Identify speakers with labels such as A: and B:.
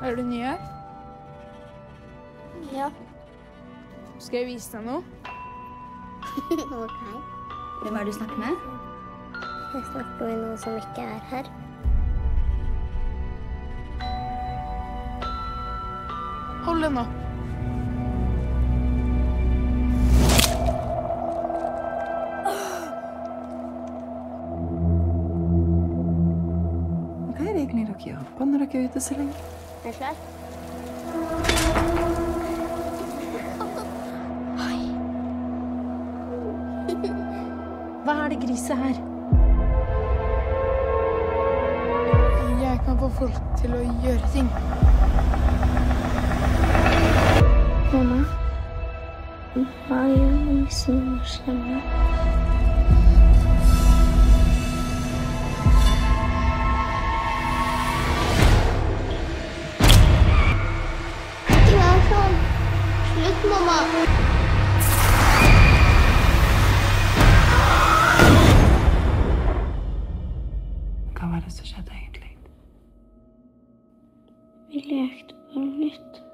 A: Er du ny her?
B: Ja.
A: Skal jeg vise deg noe?
B: Ok.
C: Hvem er det du snakker med?
B: Jeg snakker med noen som ikke er her.
A: Hold den nå.
D: Hva er det egentlig dere gjør? Banner dere ute så lenge?
B: Er du klar?
C: Hva er det griset her?
A: Jeg kan få folk til å gjøre ting.
B: Mamma, hva gjør nissen og skjemmer? Ikke vær sånn. Slutt, mamma.
D: Hva var det som skjedde egentlig?
B: Vi lekte bare litt.